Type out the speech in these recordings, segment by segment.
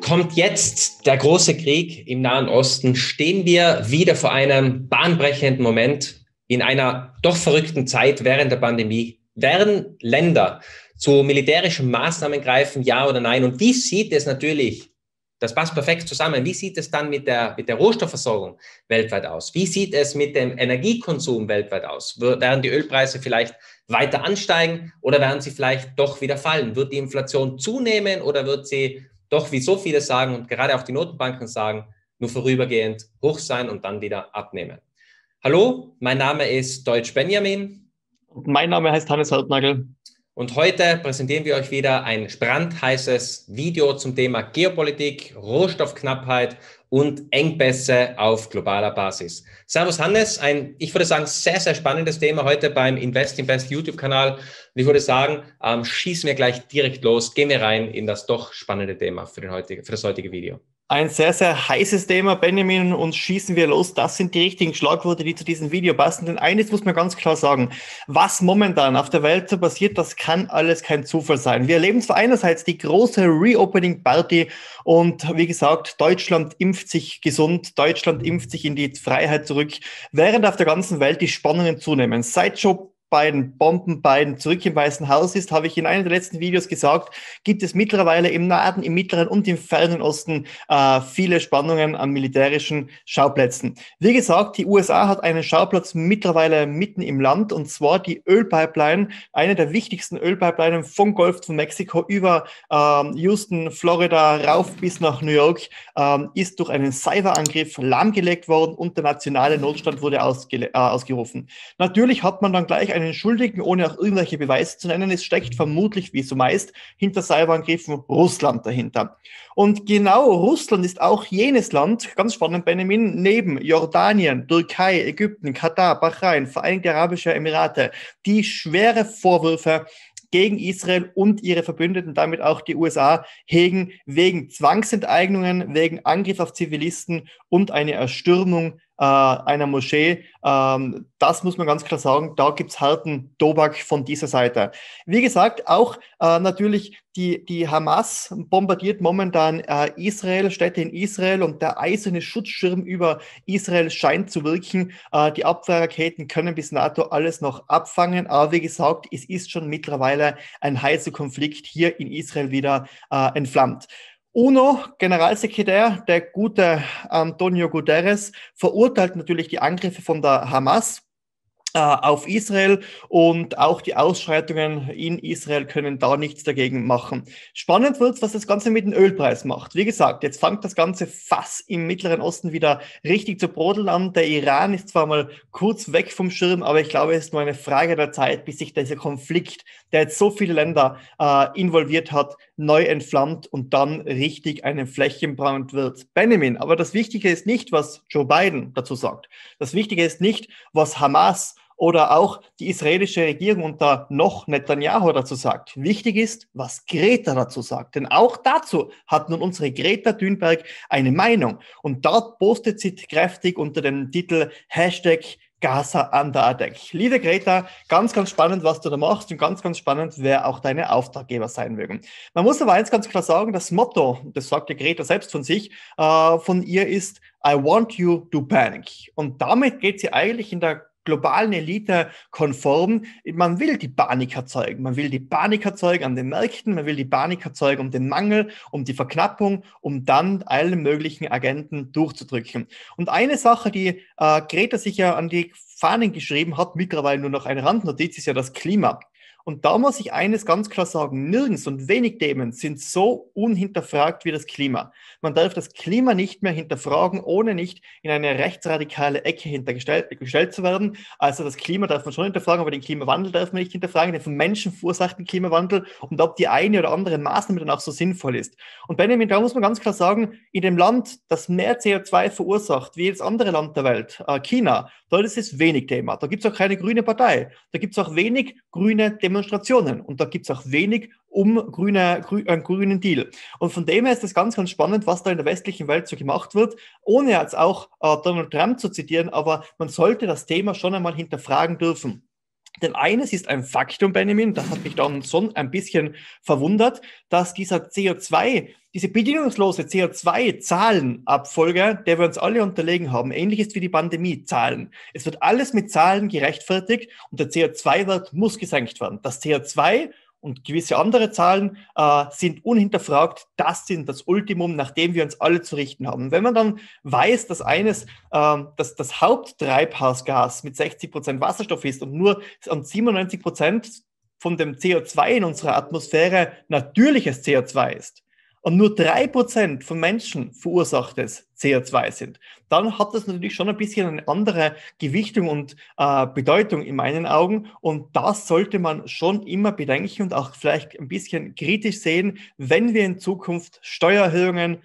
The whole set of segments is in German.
Kommt jetzt der große Krieg im Nahen Osten, stehen wir wieder vor einem bahnbrechenden Moment in einer doch verrückten Zeit während der Pandemie. Werden Länder zu militärischen Maßnahmen greifen, ja oder nein? Und wie sieht es natürlich, das passt perfekt zusammen, wie sieht es dann mit der Rohstoffversorgung weltweit aus? Wie sieht es mit dem Energiekonsum weltweit aus? Werden die Ölpreise vielleicht weiter ansteigen oder werden sie vielleicht doch wieder fallen? Wird die Inflation zunehmen oder wird sie doch, wie so viele sagen und gerade auch die Notenbanken sagen, nur vorübergehend hoch sein und dann wieder abnehmen? Hallo, mein Name ist Deutsch Benjamin. Mein Name heißt Hannes Hartnagel. Und heute präsentieren wir euch wieder ein brandheißes Video zum Thema Geopolitik, Rohstoffknappheit und Engpässe auf globaler Basis. Servus Hannes, ich würde sagen, sehr, sehr spannendes Thema heute beim Invest YouTube-Kanal. Und ich würde sagen, schießen wir gleich direkt los, gehen wir rein in das doch spannende Thema für das heutige Video. Ein sehr, sehr heißes Thema, Benjamin, und schießen wir los. Das sind die richtigen Schlagworte, die zu diesem Video passen. Denn eines muss man ganz klar sagen, was momentan auf der Welt so passiert, das kann alles kein Zufall sein. Wir erleben zwar einerseits die große Reopening-Party und wie gesagt, Deutschland impft sich gesund, Deutschland impft sich in die Freiheit zurück, während auf der ganzen Welt die Spannungen zunehmen. Seit Joe Biden zurück im Weißen Haus ist, habe ich in einem der letzten Videos gesagt, gibt es mittlerweile im Nahen, im Mittleren und im Fernen Osten viele Spannungen an militärischen Schauplätzen. Wie gesagt, die USA hat einen Schauplatz mittlerweile mitten im Land, und zwar die Ölpipeline, eine der wichtigsten Ölpipelinen vom Golf von Mexiko über Houston, Florida, rauf bis nach New York, ist durch einen Cyberangriff lahmgelegt worden und der nationale Notstand wurde ausgerufen. Natürlich hat man dann gleich einen Schuldigen, ohne auch irgendwelche Beweise zu nennen. Es steckt vermutlich, wie so meist, hinter Cyberangriffen Russland dahinter. Und genau Russland ist auch jenes Land, ganz spannend, Benjamin, neben Jordanien, Türkei, Ägypten, Katar, Bahrain, Vereinigte Arabische Emirate, die schwere Vorwürfe gegen Israel und ihre Verbündeten, damit auch die USA, hegen wegen Zwangsenteignungen, wegen Angriff auf Zivilisten und eine Erstürmung einer Moschee. Das muss man ganz klar sagen, da gibt's harten Tobak von dieser Seite. Wie gesagt, auch natürlich die Hamas bombardiert momentan Israel, Städte in Israel, und der eiserne Schutzschirm über Israel scheint zu wirken. Die Abwehrraketen können bis NATO alles noch abfangen, aber wie gesagt, es ist schon mittlerweile ein heißer Konflikt hier in Israel wieder entflammt. UNO-Generalsekretär, der gute Antonio Guterres, verurteilt natürlich die Angriffe von der Hamas auf Israel, und auch die Ausschreitungen in Israel können da nichts dagegen machen. Spannend wird, was das Ganze mit dem Ölpreis macht. Wie gesagt, jetzt fängt das ganze Fass im Mittleren Osten wieder richtig zu brodeln an. Der Iran ist zwar mal kurz weg vom Schirm, aber ich glaube, es ist nur eine Frage der Zeit, bis sich dieser Konflikt, der jetzt so viele Länder involviert hat, neu entflammt und dann richtig einen Flächenbrand wird. Benjamin, aber das Wichtige ist nicht, was Joe Biden dazu sagt. Das Wichtige ist nicht, was Hamas oder auch die israelische Regierung unter noch Netanyahu dazu sagt. Wichtig ist, was Greta dazu sagt. Denn auch dazu hat nun unsere Greta Thunberg eine Meinung. Und dort postet sie kräftig unter dem Titel #Gaza under attack. Liebe Greta, ganz, ganz spannend, was du da machst, und ganz, ganz spannend, wer auch deine Auftraggeber sein mögen. Man muss aber eins ganz klar sagen, das Motto, das sagt die Greta selbst von sich, von ihr ist I want you to panic. Und damit geht sie eigentlich in der globalen Elite konform. Man will die Panik erzeugen. Man will die Panik erzeugen an den Märkten, man will die Panik erzeugen um den Mangel, um die Verknappung, um dann alle möglichen Agenten durchzudrücken. Und eine Sache, die Greta sich ja an die Fahnen geschrieben hat, mittlerweile nur noch eine Randnotiz, ist ja das Klima. Und da muss ich eines ganz klar sagen, nirgends und wenig Themen sind so unhinterfragt wie das Klima. Man darf das Klima nicht mehr hinterfragen, ohne nicht in eine rechtsradikale Ecke gestellt zu werden. Also das Klima darf man schon hinterfragen, aber den Klimawandel darf man nicht hinterfragen, den von Menschen verursachten Klimawandel, und ob die eine oder andere Maßnahme dann auch so sinnvoll ist. Und Benjamin, da muss man ganz klar sagen, in dem Land, das mehr CO2 verursacht, wie jedes andere Land der Welt, China, dort ist es wenig Thema. Da gibt es auch keine grüne Partei. Da gibt es auch wenig grüne Demonstrationen. Und da gibt es auch wenig grünen Deal. Und von dem her ist es ganz, ganz spannend, was da in der westlichen Welt so gemacht wird, ohne jetzt auch Donald Trump zu zitieren, aber man sollte das Thema schon einmal hinterfragen dürfen. Denn eines ist ein Faktum, Benjamin, das hat mich dann schon ein bisschen verwundert, dass diese bedingungslose CO2-Zahlenabfolge, der wir uns alle unterlegen haben, ähnlich ist wie die Pandemie-Zahlen. Es wird alles mit Zahlen gerechtfertigt und der CO2-Wert muss gesenkt werden. Das CO2 und gewisse andere Zahlen sind unhinterfragt. Das sind das Ultimum, nach dem wir uns alle zu richten haben. Wenn man dann weiß, dass dass das Haupttreibhausgas mit 60% Wasserstoff ist und nur an 97% von dem CO2 in unserer Atmosphäre natürliches CO2 ist und nur 3% von Menschen verursachtes CO2 sind, dann hat das natürlich schon ein bisschen eine andere Gewichtung und Bedeutung in meinen Augen. Und das sollte man schon immer bedenken und auch vielleicht ein bisschen kritisch sehen, wenn wir in Zukunft Steuererhöhungen,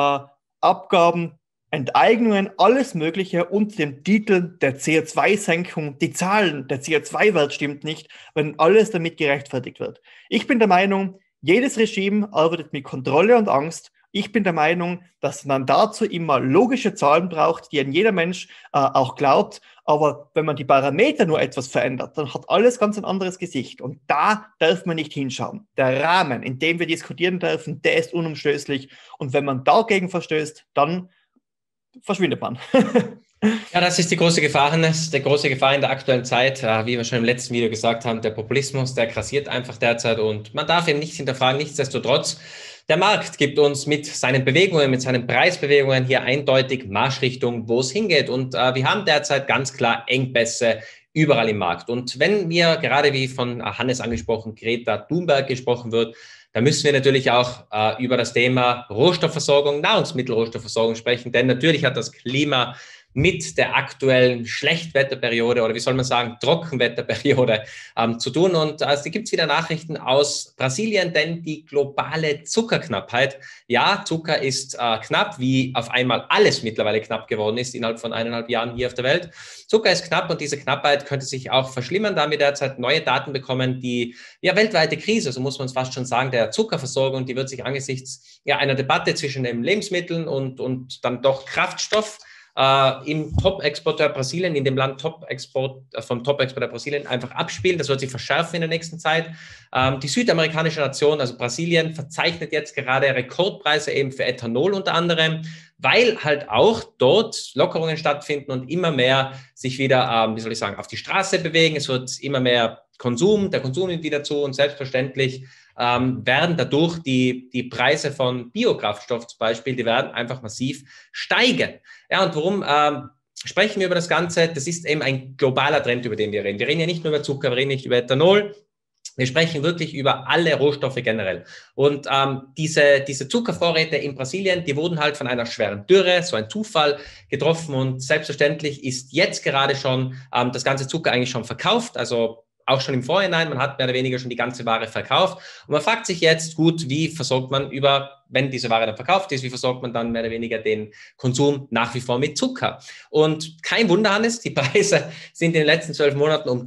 Abgaben, Enteignungen, alles Mögliche unter dem Titel der CO2-Senkung, die Zahlen, der CO2-Wert stimmt nicht, wenn alles damit gerechtfertigt wird. Ich bin der Meinung, jedes Regime arbeitet mit Kontrolle und Angst. Ich bin der Meinung, dass man dazu immer logische Zahlen braucht, die ein jeder Mensch auch glaubt. Aber wenn man die Parameter nur etwas verändert, dann hat alles ganz ein anderes Gesicht. Und da darf man nicht hinschauen. Der Rahmen, in dem wir diskutieren dürfen, der ist unumstößlich. Und wenn man dagegen verstößt, dann verschwindet man. Ja, das ist die große Gefahr, Hannes. Die große Gefahr in der aktuellen Zeit, wie wir schon im letzten Video gesagt haben, der Populismus, der grassiert einfach derzeit und man darf ihn nicht hinterfragen. Nichtsdestotrotz, der Markt gibt uns mit seinen Bewegungen, mit seinen Preisbewegungen hier eindeutig Marschrichtung, wo es hingeht. Und wir haben derzeit ganz klar Engpässe überall im Markt. Und wenn mir gerade wie von Hannes angesprochen, Greta Thunberg gesprochen wird, da müssen wir natürlich auch über das Thema Rohstoffversorgung, Nahrungsmittelrohstoffversorgung sprechen, denn natürlich hat das Klima mit der aktuellen Schlechtwetterperiode oder wie soll man sagen, Trockenwetterperiode zu tun. Und da gibt es wieder Nachrichten aus Brasilien, denn die globale Zuckerknappheit, ja, Zucker ist knapp, wie auf einmal alles mittlerweile knapp geworden ist innerhalb von 1,5 Jahren hier auf der Welt. Zucker ist knapp und diese Knappheit könnte sich auch verschlimmern, da wir derzeit neue Daten bekommen, die weltweite Krise, so muss man es fast schon sagen, der Zuckerversorgung, die wird sich angesichts einer Debatte zwischen den Lebensmitteln und dann doch Kraftstoff im Top-Exporteur Brasilien, in dem Land vom Top-Exporteur Brasilien einfach abspielen. Das wird sich verschärfen in der nächsten Zeit. Die südamerikanische Nation, also Brasilien, verzeichnet jetzt gerade Rekordpreise eben für Ethanol unter anderem, weil halt auch dort Lockerungen stattfinden und immer mehr sich wieder, auf die Straße bewegen. Es wird immer mehr der Konsum nimmt wieder zu und selbstverständlich werden dadurch die Preise von Biokraftstoff zum Beispiel, die werden einfach massiv steigen. Ja, und warum sprechen wir über das Ganze? Das ist eben ein globaler Trend, über den wir reden. Wir reden ja nicht nur über Zucker, wir reden nicht über Ethanol. Wir sprechen wirklich über alle Rohstoffe generell. Und diese Zuckervorräte in Brasilien, die wurden halt von einer schweren Dürre, so ein Zufall, getroffen. Und selbstverständlich ist jetzt gerade schon das ganze Zucker eigentlich schon verkauft. Also auch schon im Vorhinein, man hat mehr oder weniger schon die ganze Ware verkauft. Und man fragt sich jetzt, gut, wie versorgt man wenn diese Ware dann verkauft ist, wie versorgt man dann mehr oder weniger den Konsum nach wie vor mit Zucker? Und kein Wunder, Hannes, die Preise sind in den letzten 12 Monaten um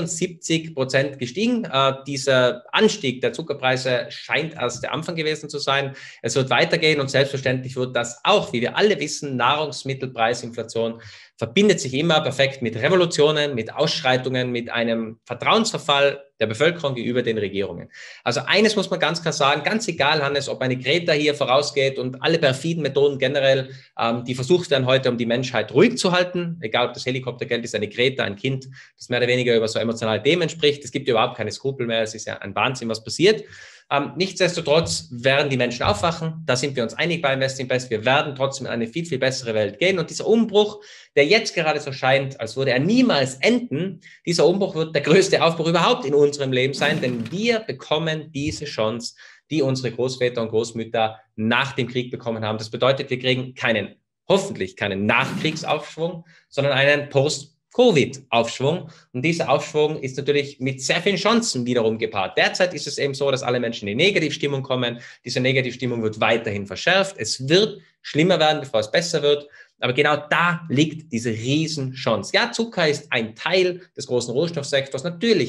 73% gestiegen. Dieser Anstieg der Zuckerpreise scheint erst der Anfang gewesen zu sein. Es wird weitergehen und selbstverständlich wird das auch, wie wir alle wissen, Nahrungsmittelpreisinflation verbindet sich immer perfekt mit Revolutionen, mit Ausschreitungen, mit einem Vertrauensverfall der Bevölkerung gegenüber den Regierungen. Also eines muss man ganz klar sagen, ganz egal, Hannes, ob eine Greta hier vorausgeht und alle perfiden Methoden generell, die versucht werden heute, um die Menschheit ruhig zu halten, egal ob das Helikoptergeld ist, eine Greta, ein Kind, das mehr oder weniger über so emotionale Themen spricht. Es gibt überhaupt keine Skrupel mehr, es ist ja ein Wahnsinn, was passiert. Nichtsdestotrotz werden die Menschen aufwachen, da sind wir uns einig bei Invest in Best, wir werden trotzdem in eine viel, viel bessere Welt gehen und dieser Umbruch, der jetzt gerade so scheint, als würde er niemals enden, dieser Umbruch wird der größte Aufbruch überhaupt in unserem Leben sein, denn wir bekommen diese Chance, die unsere Großväter und Großmütter nach dem Krieg bekommen haben. Das bedeutet, wir kriegen hoffentlich keinen Nachkriegsaufschwung, sondern einen Post-Covid-Aufschwung. Und dieser Aufschwung ist natürlich mit sehr vielen Chancen wiederum gepaart. Derzeit ist es eben so, dass alle Menschen in die Negativstimmung kommen. Diese Negativstimmung wird weiterhin verschärft. Es wird schlimmer werden, bevor es besser wird. Aber genau da liegt diese Riesenchance. Ja, Zucker ist ein Teil des großen Rohstoffsektors. Natürlich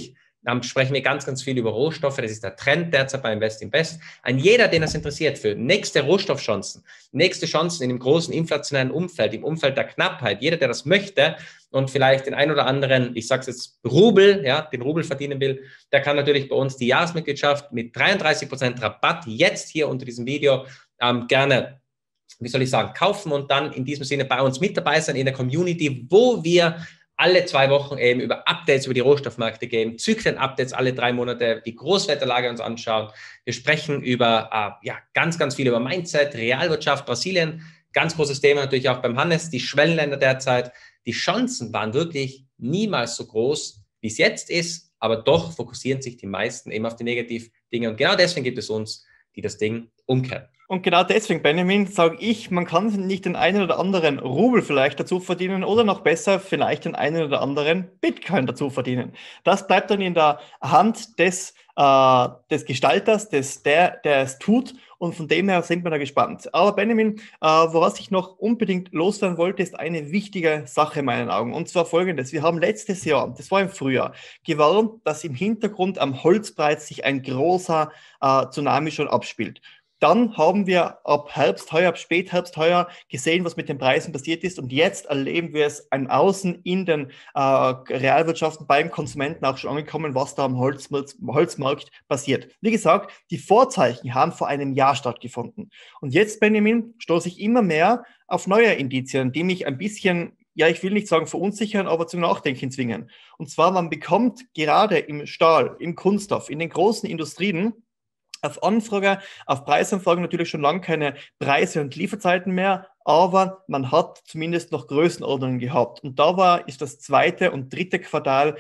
sprechen wir ganz, ganz viel über Rohstoffe. Das ist der Trend derzeit bei Invest in Best. An jeder, den das interessiert, für nächste Rohstoffchancen, nächste Chancen in dem großen inflationären Umfeld, im Umfeld der Knappheit, jeder, der das möchte und vielleicht den ein oder anderen, ich sage es jetzt, Rubel, ja, den Rubel verdienen will, der kann natürlich bei uns die Jahresmitgliedschaft mit 33% Rabatt jetzt hier unter diesem Video gerne, wie soll ich sagen, kaufen und dann in diesem Sinne bei uns mit dabei sein in der Community, wo wir alle 2 Wochen eben über Updates über die Rohstoffmärkte geben, Zyklen-Updates alle 3 Monate, die Großwetterlage uns anschauen. Wir sprechen über ganz, ganz viel über Mindset, Realwirtschaft, Brasilien, ganz großes Thema natürlich auch beim Hannes, die Schwellenländer derzeit. Die Chancen waren wirklich niemals so groß, wie es jetzt ist, aber doch fokussieren sich die meisten eben auf die Negativdinge und genau deswegen gibt es uns, die das Ding umkehren. Und genau deswegen, Benjamin, sage ich, man kann nicht den einen oder anderen Rubel vielleicht dazu verdienen oder noch besser vielleicht den einen oder anderen Bitcoin dazu verdienen. Das bleibt dann in der Hand des Gestalters, der es tut, und von dem her sind wir da gespannt. Aber Benjamin, woraus ich noch unbedingt loswerden wollte, ist eine wichtige Sache in meinen Augen, und zwar folgendes: Wir haben letztes Jahr, das war im Frühjahr, gewarnt, dass im Hintergrund am Holzpreis sich ein großer Tsunami schon abspielt. Dann haben wir ab Herbst heuer, ab Spätherbst heuer gesehen, was mit den Preisen passiert ist. Und jetzt erleben wir es im Außen in den Realwirtschaften beim Konsumenten auch schon angekommen, was da am Holzmarkt passiert. Wie gesagt, die Vorzeichen haben vor einem Jahr stattgefunden. Und jetzt, Benjamin, stoße ich immer mehr auf neue Indizien, die mich ein bisschen, ja, ich will nicht sagen verunsichern, aber zum Nachdenken zwingen. Und zwar, man bekommt gerade im Stahl, im Kunststoff, in den großen Industrien auf Anfrage, auf Preisanfragen natürlich schon lange keine Preise und Lieferzeiten mehr, aber man hat zumindest noch Größenordnungen gehabt. Und ist das 2. und 3. Quartal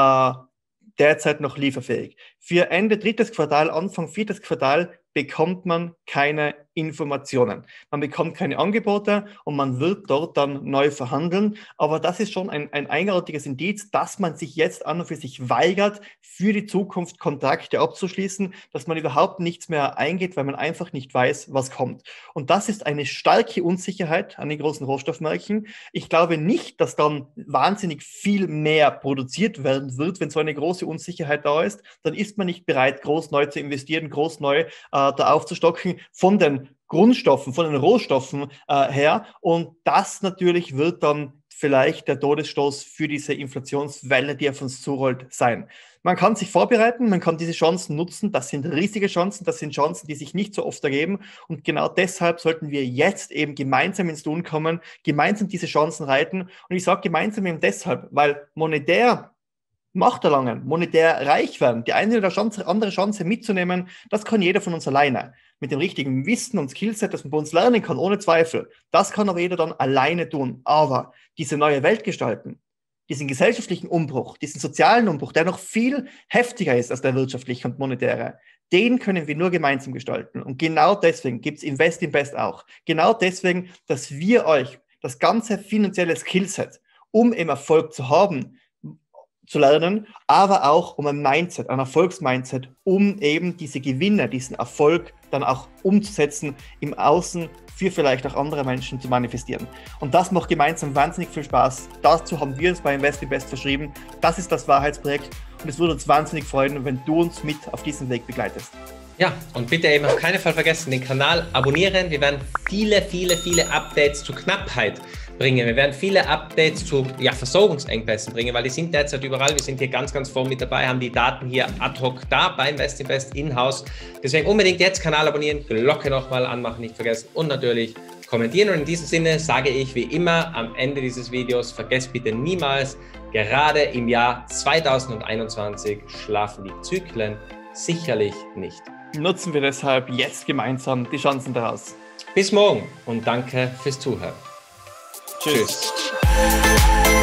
derzeit noch lieferfähig. Für Ende 3. Quartal, Anfang 4. Quartal bekommt man keine Informationen. Man bekommt keine Angebote und man wird dort dann neu verhandeln. Aber das ist schon ein eigenartiges Indiz, dass man sich jetzt an und für sich weigert, für die Zukunft Kontrakte abzuschließen, dass man überhaupt nichts mehr eingeht, weil man einfach nicht weiß, was kommt. Und das ist eine starke Unsicherheit an den großen Rohstoffmärkten. Ich glaube nicht, dass dann wahnsinnig viel mehr produziert werden wird, wenn so eine große Unsicherheit da ist. Dann ist man nicht bereit, groß neu zu investieren, groß neu da aufzustocken von den Grundstoffen, von den Rohstoffen her. Und das natürlich wird dann vielleicht der Todesstoß für diese Inflationswelle, die auf uns zurollt, sein. Man kann sich vorbereiten, man kann diese Chancen nutzen. Das sind riesige Chancen, das sind Chancen, die sich nicht so oft ergeben. Und genau deshalb sollten wir jetzt eben gemeinsam ins Tun kommen, gemeinsam diese Chancen reiten. Und ich sage gemeinsam eben deshalb, weil monetär Macht erlangen, monetär reich werden, die eine oder andere Chance mitzunehmen, das kann jeder von uns alleine. Mit dem richtigen Wissen und Skillset, das man bei uns lernen kann, ohne Zweifel. Das kann aber jeder dann alleine tun. Aber diese neue Welt gestalten, diesen gesellschaftlichen Umbruch, diesen sozialen Umbruch, der noch viel heftiger ist als der wirtschaftliche und monetäre, den können wir nur gemeinsam gestalten. Und genau deswegen gibt es Invest in Best auch. Genau deswegen, dass wir euch das ganze finanzielle Skillset, um im Erfolg zu haben, zu lernen, aber auch um ein Mindset, ein Erfolgsmindset, um eben diese Gewinne, diesen Erfolg dann auch umzusetzen im Außen für vielleicht auch andere Menschen zu manifestieren. Und das macht gemeinsam wahnsinnig viel Spaß. Dazu haben wir uns bei Invest in Best verschrieben. Das ist das Wahrheitsprojekt und es würde uns wahnsinnig freuen, wenn du uns mit auf diesem Weg begleitest. Ja, und bitte eben auf keinen Fall vergessen, den Kanal abonnieren. Wir werden viele Updates zur Knappheit bringen. Wir werden viele Updates zu Versorgungsengpässen bringen, weil die sind derzeit überall. Wir sind hier ganz vorne mit dabei, haben die Daten hier ad hoc da bei Invest in Best in-house. Deswegen unbedingt jetzt Kanal abonnieren, Glocke nochmal anmachen, nicht vergessen und natürlich kommentieren. Und in diesem Sinne sage ich wie immer am Ende dieses Videos, vergesst bitte niemals, gerade im Jahr 2021 schlafen die Zyklen sicherlich nicht. Nutzen wir deshalb jetzt gemeinsam die Chancen daraus. Bis morgen und danke fürs Zuhören. Tschüss.